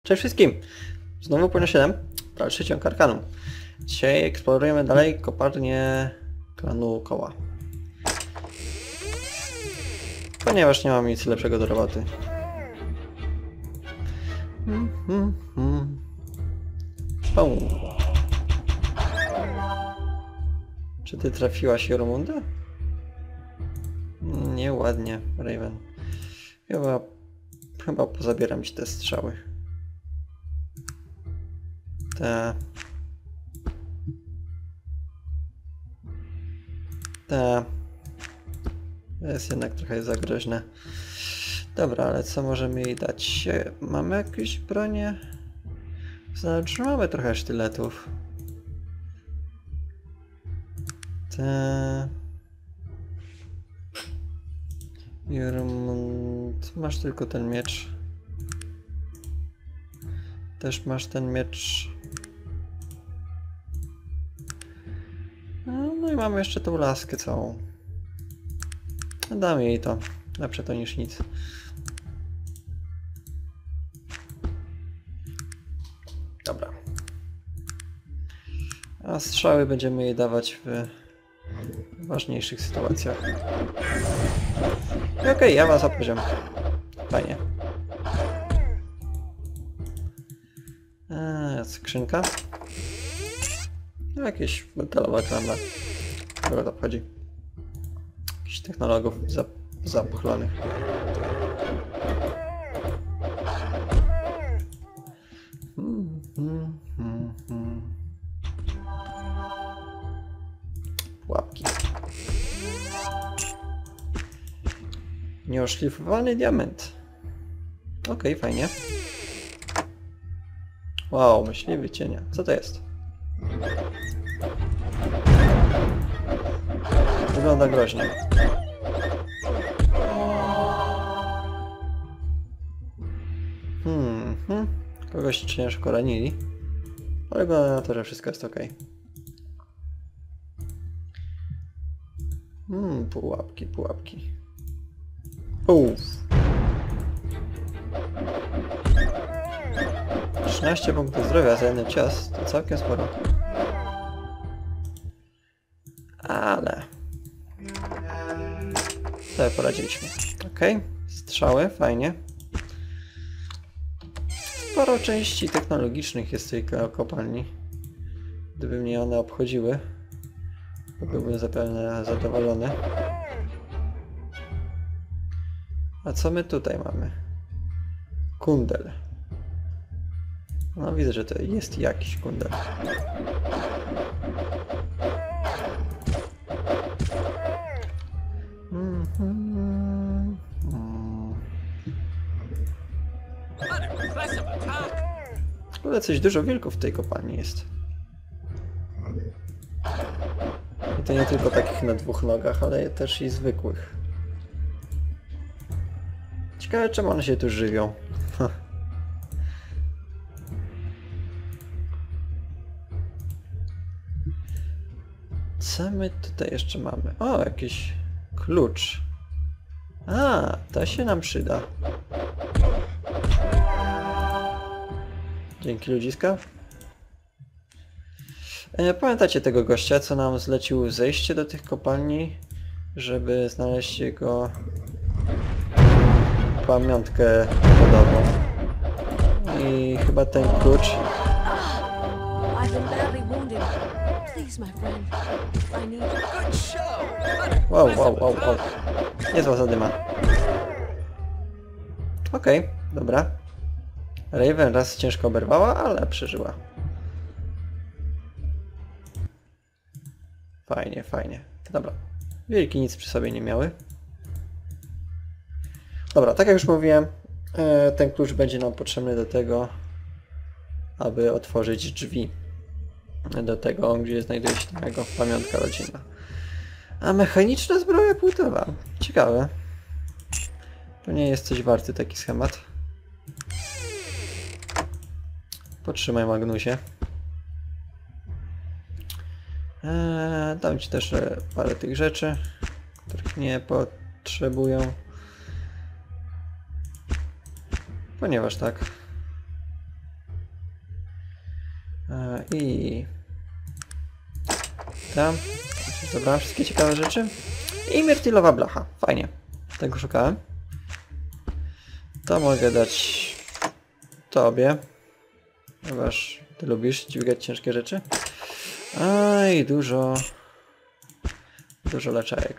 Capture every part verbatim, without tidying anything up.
Cześć wszystkim! Znowu Płynno siedem, dalszy ciąg Arkanum. Dzisiaj eksplorujemy dalej kopalnię klanu Koła. Ponieważ nie mam nic lepszego do roboty. Hmm, hmm, hmm. O. Czy ty trafiłaś Jormundę? Nieładnie, Raven. Chyba, chyba pozabieram ci te strzały. Te... Te... To jest jednak trochę za groźne. Dobra, ale co możemy jej dać? Mamy jakieś bronie? Znaczy mamy trochę sztyletów. Te... Jormund... Masz tylko ten miecz. Też masz ten miecz. No, no i mamy jeszcze tą laskę całą. Dam jej to. Lepsze to niż nic. Dobra. A strzały będziemy jej dawać w ważniejszych sytuacjach. Okej, okay, ja was opoziom. Fajnie. Eee, skrzynka. No, jakieś metalowa klamra. Kogo to wchodzi? Jakichś technologów zap zapchlanych. Hmm, hmm, hmm, hmm. Pułapki. Nieoszlifowany diament. Okej, okay, fajnie. Wow, myśliwy cienia. Co to jest? Wygląda groźnie. Hmm, hmm. Kogoś ciężko ranili. Ale wygląda na to, że wszystko jest ok. Hmm, pułapki, pułapki. Uff. trzynaście punktów zdrowia za jeden cios, to całkiem sporo. Ale... sobie poradziliśmy. Okej, okay. Strzały, fajnie. Sporo części technologicznych jest w tej kopalni. Gdyby mnie one obchodziły, to byłbym zapewne zadowolony. A co my tutaj mamy? Kundel. No widzę, że to jest jakiś kundel. Mm -hmm. mm. Ale coś dużo wilków w tej kopalni jest. I to nie tylko takich na dwóch nogach, ale też i zwykłych. Ciekawe, czemu one się tu żywią. Co my tutaj jeszcze mamy? O, jakiś klucz. A, to się nam przyda. Dzięki, ludziska. E, pamiętacie tego gościa, co nam zlecił zejście do tych kopalni, żeby znaleźć jego pamiątkę wodową. I chyba ten klucz... Wow, wow, wow, wow. Niezła zadyma. Okej, okay, dobra. Raven raz ciężko oberwała, ale przeżyła. Fajnie, fajnie. Dobra. Wilki nic przy sobie nie miały. Dobra, tak jak już mówiłem, ten klucz będzie nam potrzebny do tego, aby otworzyć drzwi do tego, gdzie znajduje się jego pamiątka rodzinna. A mechaniczna zbroja płytowa. Ciekawe. To nie jest coś warty taki schemat. Potrzymaj, Magnusie. Eee, dam ci też parę tych rzeczy, których nie potrzebują. Ponieważ tak. E, I... Tam. Zabrałem wszystkie ciekawe rzeczy. I mirtilowa blacha. Fajnie. Tego szukałem. To mogę dać tobie. Ponieważ ty lubisz dźwigać ciężkie rzeczy. Aj, dużo... Dużo leczajek.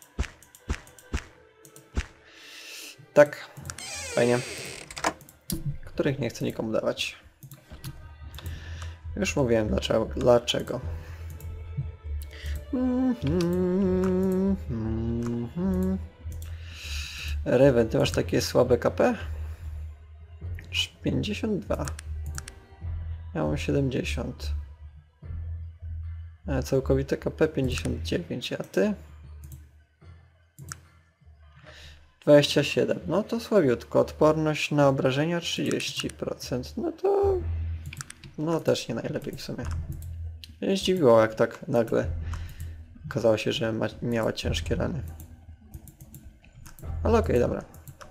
Tak. Fajnie. Których nie chcę nikomu dawać. Już mówiłem dlaczego. dlaczego. Raven, ty masz takie słabe K P? pięćdziesiąt dwa. Ja mam siedemdziesiąt. A całkowite K P pięćdziesiąt dziewięć, a ty? dwadzieścia siedem. No to słabiutko. Odporność na obrażenia trzydzieści procent. No to... No też nie najlepiej w sumie. Mnie zdziwiło, jak tak nagle okazało się, że ma, miała ciężkie rany. Ale okej, okay, dobra.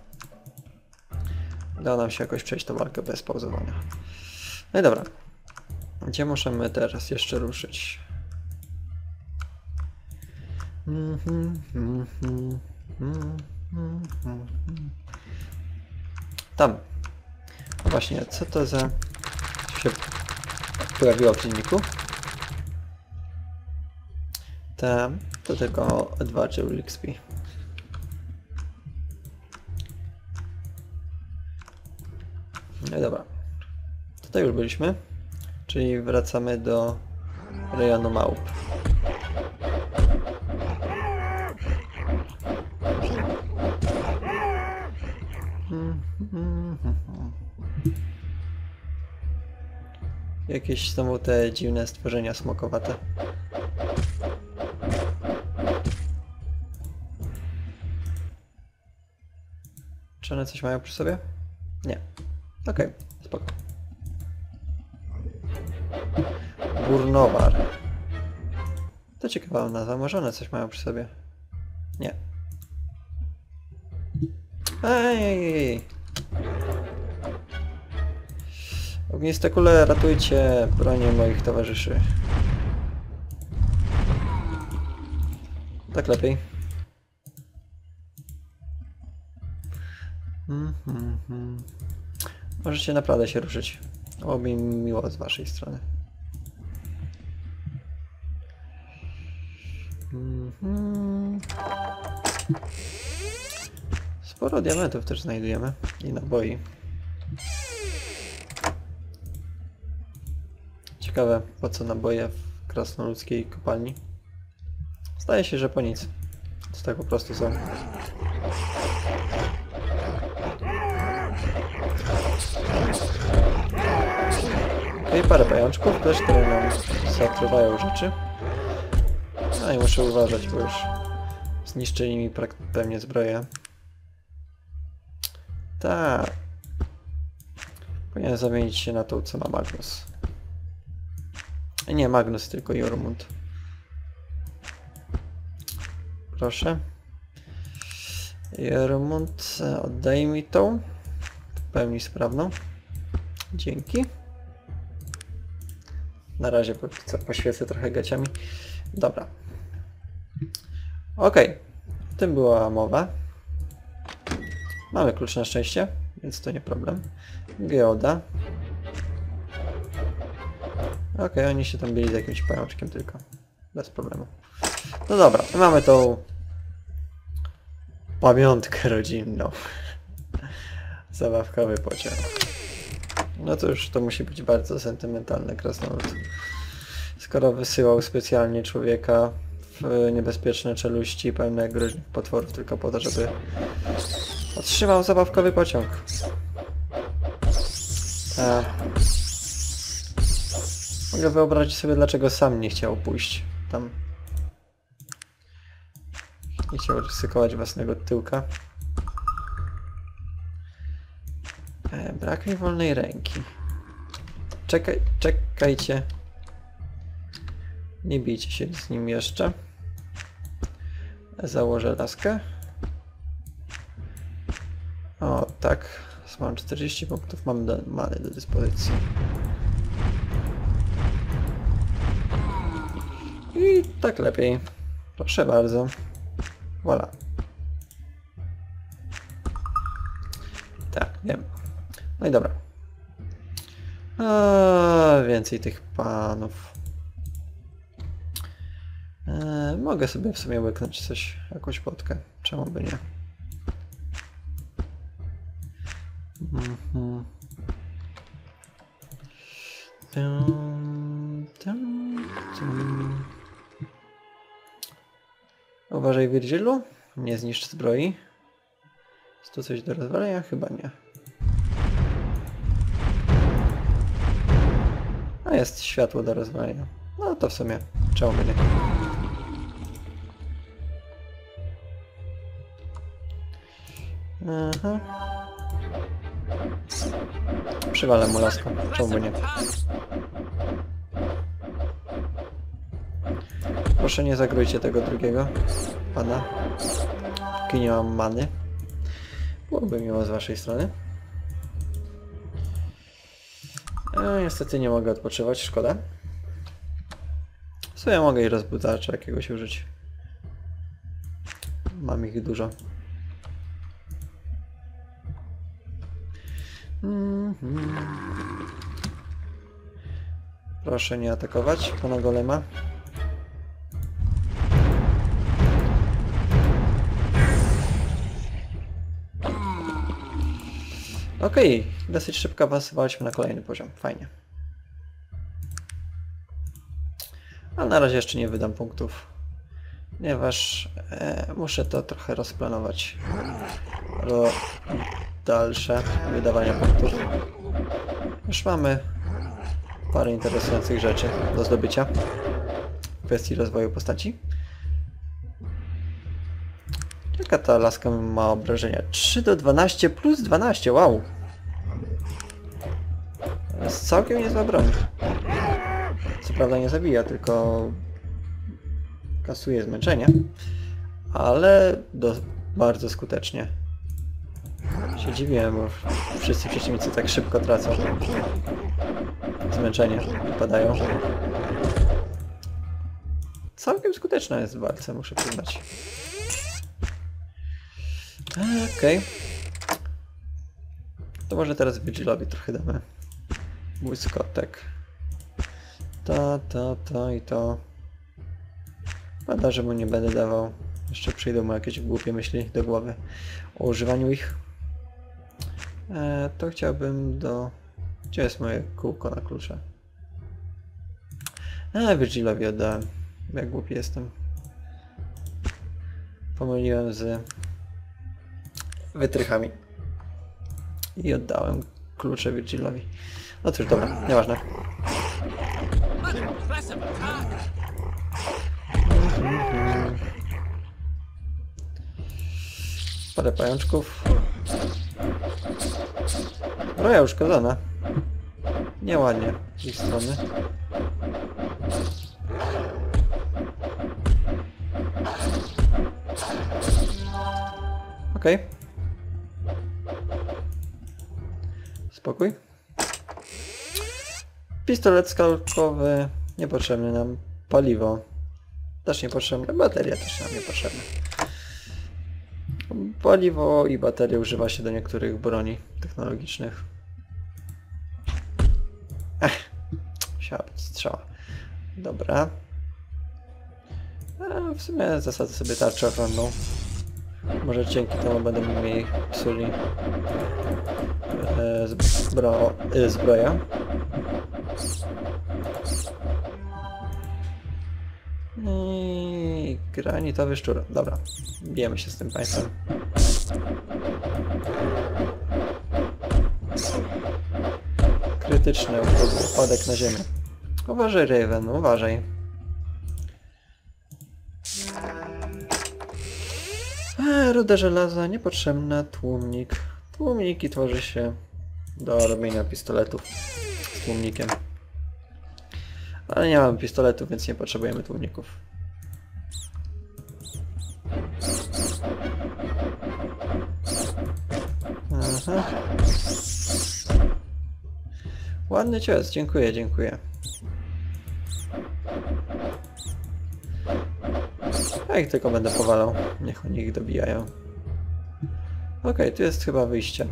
Udało nam się jakoś przejść tą walkę bez pauzowania. No i dobra. Gdzie możemy teraz jeszcze ruszyć? Tam. Właśnie, co to za... Co się pojawiło w dzienniku? Tam. To tylko dwa Joule X P. No i dobra. Tutaj już byliśmy. Czyli wracamy do rejonu małp. Jakieś znowu te dziwne stworzenia smokowate. Czy one coś mają przy sobie? Nie. Okej, okay, spoko. Burnowar. To ciekawa nazwa, może one coś mają przy sobie? Nie. Ej! Ogniste kule, ratujcie bronię moich towarzyszy. Tak lepiej. Mm, mm, mm. Możecie naprawdę się ruszyć. Byłoby mi miło z waszej strony. Mm-hmm. Sporo diamentów też znajdujemy i naboi. Ciekawe, po co naboje w krasnoludzkiej kopalni. Zdaje się, że po nic. To tak po prostu są. Okej, parę pajączków też, które nam zatruwają rzeczy. No i muszę uważać, bo już zniszczyli mi pewnie zbroję. Tak. Powinien zamienić się na tą, co ma Magnus. Nie Magnus, tylko Jormund. Proszę. Jormund, oddaj mi tą. W pełni sprawną. Dzięki. Na razie poświecę trochę gaciami. Dobra. Okej. Okay. O tym była mowa. Mamy klucz na szczęście, więc to nie problem. Geoda. Okej, okay, oni się tam byli z jakimś pajączkiem tylko. Bez problemu. No dobra, mamy tą pamiątkę rodzinną. Zabawkowy pociąg. No to już to musi być bardzo sentymentalny krasnolud. Skoro wysyłał specjalnie człowieka w niebezpieczne czeluści pełne groźnych potworów tylko po to, żeby otrzymał zabawkowy pociąg. A... Mogę wyobrazić sobie, dlaczego sam nie chciał pójść tam. Nie chciał ryzykować własnego tyłka. E, brak mi wolnej ręki. Czekaj, czekajcie. Nie bijcie się z nim jeszcze. Założę laskę. O, tak. Mam czterdzieści punktów, mam do, many do dyspozycji. I tak lepiej. Proszę bardzo. Voilà. Tak, wiem. No i dobra. A, więcej tych panów. E, mogę sobie w sumie łyknąć coś, jakąś potkę. Czemu by nie? Mhm. Tum, tum, tum. Uważaj, Virgilu. Nie zniszcz zbroi. Jest tu coś do rozwalenia? Chyba nie. A jest światło do rozwalenia. No to w sumie czemu by nie. Aha. Przywalę mu laską. Czemu by nie. Proszę nie zagrójcie tego drugiego pana. Póki nie mam many. Byłoby miło z waszej strony. E, niestety nie mogę odpoczywać, szkoda. W sumie mogę i rozbudzacza jakiegoś użyć. Mam ich dużo. Mm-hmm. Proszę nie atakować pana golema. Okej, okay. Dosyć szybko awansowaliśmy na kolejny poziom. Fajnie. Ale na razie jeszcze nie wydam punktów, ponieważ e, muszę to trochę rozplanować do dalsze wydawania punktów. Już mamy parę interesujących rzeczy do zdobycia w kwestii rozwoju postaci. Jaka ta laska ma obrażenia? trzy do dwunastu plus dwanaście, wow! To jest całkiem niezła broń. Co prawda nie zabija, tylko kasuje zmęczenie, ale do, bardzo skutecznie. Się dziwiłem, bo wszyscy przeciwnicy tak szybko tracą zmęczenie, wypadają. Całkiem skuteczna jest w walce, muszę przyznać. Okej. Okay. To może teraz Vigilowi trochę damy błyskotek. To, to, to i to. Pada, że mu nie będę dawał. Jeszcze przyjdą mu jakieś głupie myśli do głowy o używaniu ich. E, to chciałbym do... Gdzie jest moje kółko na klucze? A, Vigilowi oddałem. Jak głupi jestem. Pomyliłem z wytrychami. I oddałem klucze Vigilowi. No cóż, dobra, nieważne. Mhm. Parę pajączków. Broja uszkodzona. Nieładnie z ich strony. Okej. Okay. Spokój. Pistolet skalpowy. Niepotrzebny nam. Paliwo. Też niepotrzebne. Bateria też nam niepotrzebna. Paliwo i baterie używa się do niektórych broni technologicznych. Ech. Musiała być strzała. Dobra. A w sumie zasadzę sobie tarczę ochronną. Może dzięki temu będę mniej psuli e, zbro, e, zbroja. I granitowy szczur. Dobra, bijemy się z tym państwem. Krytyczny upadek na ziemię. Uważaj, Raven, uważaj. A, ruda żelaza, niepotrzebna, tłumnik. Tłumniki tworzy się do robienia pistoletów z tłumnikiem. Ale nie mamy pistoletów, więc nie potrzebujemy tłumników. Aha. Ładny cios, dziękuję, dziękuję. A ich tylko będę powalał. Niech oni ich dobijają. Okej, okay, tu jest chyba wyjście.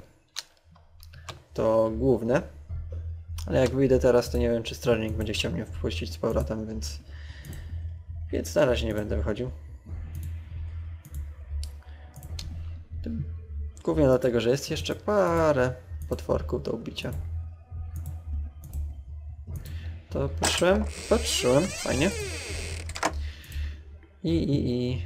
To główne. Ale jak wyjdę teraz, to nie wiem, czy strażnik będzie chciał mnie wpuścić z powrotem, więc... Więc na razie nie będę wychodził. Głównie dlatego, że jest jeszcze parę potworków do ubicia. To patrzyłem, patrzyłem, fajnie. I, i, i...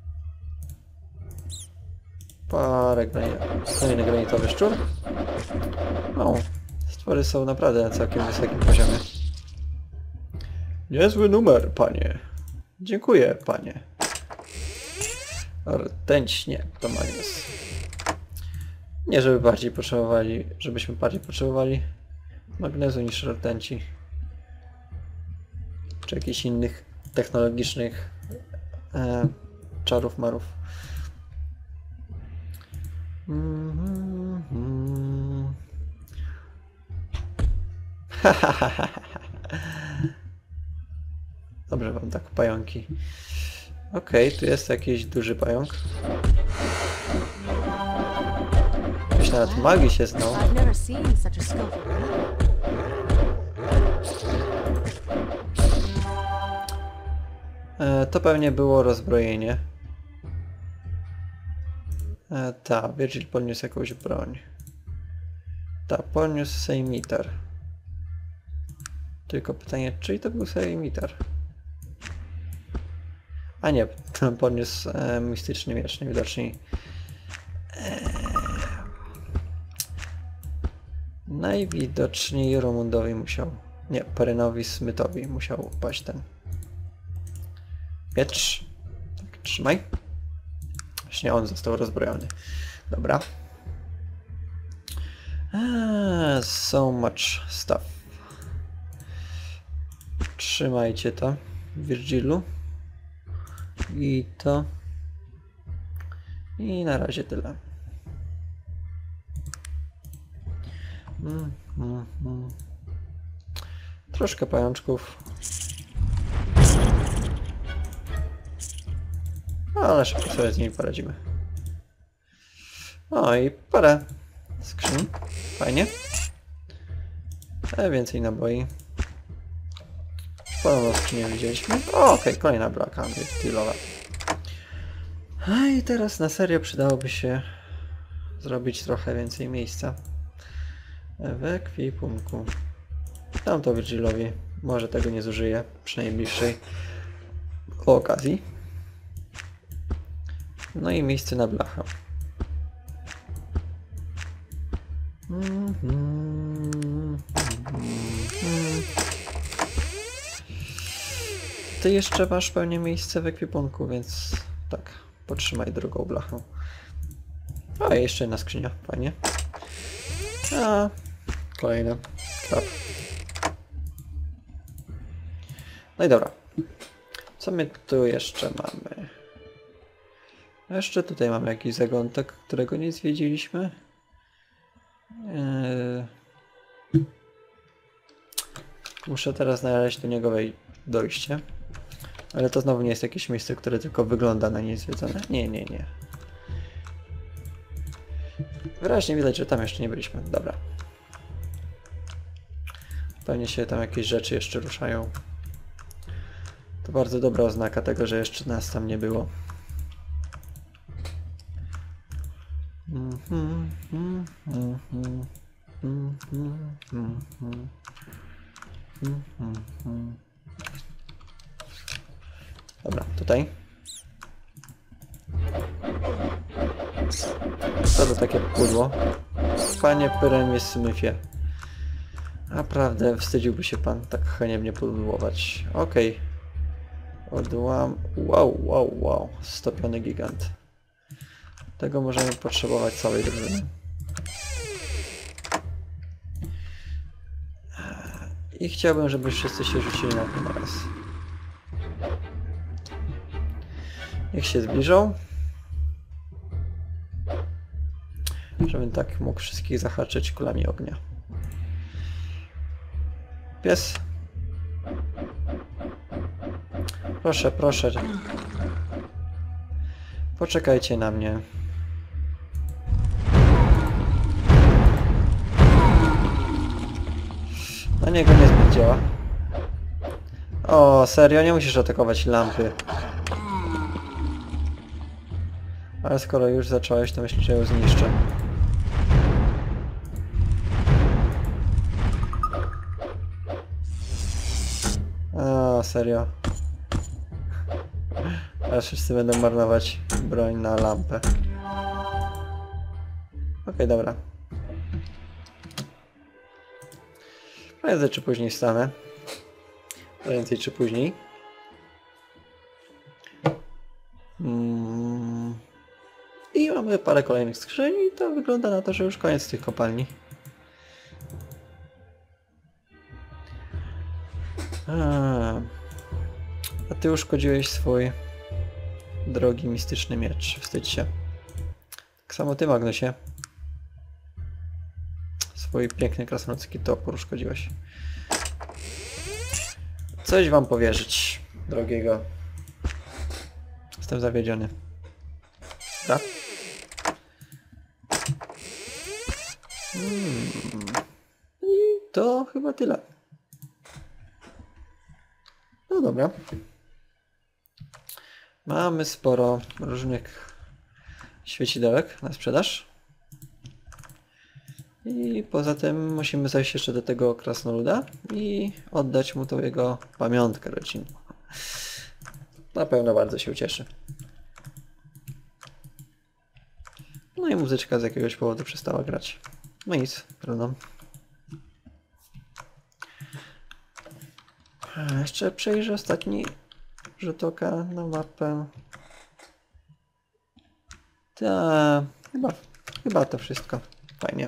Parę grani... Kolejny granitowy szczur. O, stwory są naprawdę na całkiem wysokim poziomie. Niezły numer, panie. Dziękuję, panie. Rtęć nie, to Magnus. Nie, żeby bardziej potrzebowali, żebyśmy bardziej potrzebowali magnezu niż rtęci. Czy jakichś innych technologicznych e, czarów marów. Mm -hmm. Dobrze wam tak, pająki. Okej, okay, tu jest jakiś duży pająk. Ktoś nawet magii się znał. E, to pewnie było rozbrojenie. E, ta, Virgil podniósł jakąś broń. Ta, podniósł sejmitar. Tylko pytanie, czyj to był sejmitar? A nie, podniósł e, mistyczny miecz, najwidoczniej. E, najwidoczniej Romundowi musiał... Nie, Perynowi Smythowi musiał upaść ten miecz. Tak, trzymaj. Właśnie on został rozbrojony. Dobra. Ah, so much stuff. Trzymajcie to, Virgilu. I to. I na razie tyle. Mm, mm, mm. Troszkę pajączków. Ale szybko sobie z nimi poradzimy. No i parę skrzyń. Fajnie. E, więcej naboi. Podobno skrzynię widzieliśmy. O, okej, okay, kolejna blaka antytylowa. A i teraz na serio przydałoby się zrobić trochę więcej miejsca w ekwipunku. Dam to Virgilowi. Może tego nie zużyję przy najbliższej okazji. No i miejsce na blachę. Mm -hmm. Mm. Ty jeszcze masz pewnie miejsce w ekwipunku, więc tak, potrzymaj drugą blachę. A, jeszcze jedna skrzynia, fajnie. A, kolejna. Klap. No i dobra. Co my tu jeszcze mamy? Jeszcze tutaj mamy jakiś zakątek, którego nie zwiedziliśmy. Eee... Muszę teraz znaleźć do niego dojście. Ale to znowu nie jest jakieś miejsce, które tylko wygląda na niezwiedzone. Nie, nie, nie. Wyraźnie widać, że tam jeszcze nie byliśmy. Dobra. Pewnie się tam jakieś rzeczy jeszcze ruszają. To bardzo dobra oznaka tego, że jeszcze nas tam nie było. Mm-hmm, mm-hmm, mm-hmm, mm-hmm, mm-hmm, mm-hmm. Dobra, tutaj. Co to takie pudło? Panie Pyremie Smythie. Naprawdę wstydziłby się pan tak haniebnie pudłować. Okej. Okay. Odłam... Wow, wow, wow. Stopiony gigant. Tego możemy potrzebować całej drużyny. I chciałbym, żeby wszyscy się rzucili na ten raz. Niech się zbliżą. Żebym tak mógł wszystkich zahaczyć kulami ognia. Pies. Proszę, proszę. Poczekajcie na mnie. Na niego niezbyt działa. O, serio? Nie musisz atakować lampy. Ale skoro już zacząłeś, to myślę, że ją zniszczę. O, serio. Aż wszyscy będą marnować broń na lampę. Okej, okay, dobra. Prędzej czy później wstanę. Prędzej czy później. Mm. I mamy parę kolejnych skrzyń i to wygląda na to, że już koniec tych kopalni. A, A ty uszkodziłeś swój drogi mistyczny miecz. Wstydź się. Tak samo ty, Magnusie. Swój piękny krasnoludzki topór uszkodziłeś. Coś wam powierzyć, drogiego. Jestem zawiedziony. Tak? Hmm. I to chyba tyle. No dobra. Mamy sporo różnych świecidełek na sprzedaż. I poza tym musimy zajść jeszcze do tego krasnoluda i oddać mu tą jego pamiątkę rodzinną. Na pewno bardzo się ucieszy. No i muzyczka z jakiegoś powodu przestała grać. No nic, trudno. Jeszcze przejrzę ostatni rzut oka na mapę. Ta, chyba, chyba to wszystko. Fajnie.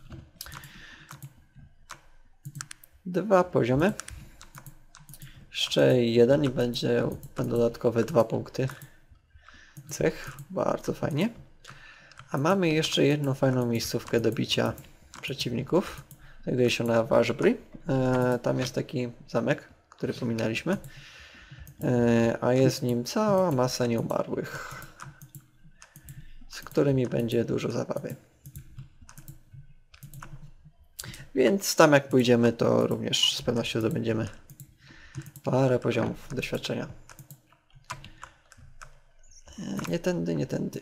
Dwa poziomy. Jeszcze jeden i będzie dodatkowe dwa punkty cech. Bardzo fajnie. A mamy jeszcze jedną fajną miejscówkę do bicia przeciwników. Znajduje się na Washbury. E, tam jest taki zamek, który pominęliśmy. E, a jest w nim cała masa nieumarłych, z którymi będzie dużo zabawy. Więc tam jak pójdziemy, to również z pewnością zdobędziemy parę poziomów doświadczenia. E, nie tędy, nie tędy.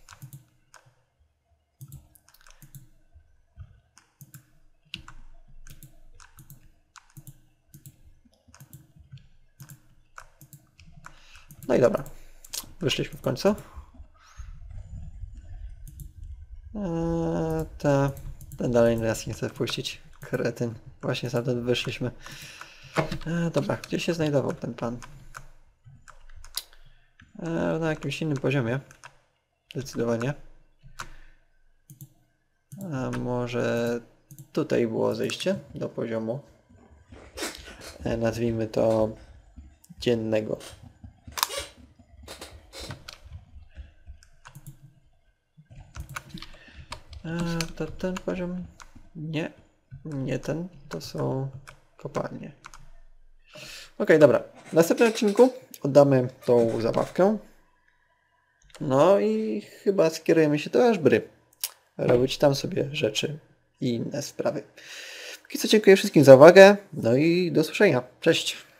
No i dobra, wyszliśmy w końcu. Eee, ta, ten dalej nas nie chce wpuścić. Kretyn. Właśnie stamtąd wyszliśmy. Eee, dobra, gdzie się znajdował ten pan? Eee, na jakimś innym poziomie. Zdecydowanie. A może tutaj było zejście do poziomu. Eee, nazwijmy to dziennego. To ten poziom? Nie, nie ten. To są kopalnie. Ok, dobra. W następnym odcinku oddamy tą zabawkę. No i chyba skierujemy się do Ashbury. Robić tam sobie rzeczy i inne sprawy. Póki co dziękuję wszystkim za uwagę. No i do usłyszenia. Cześć.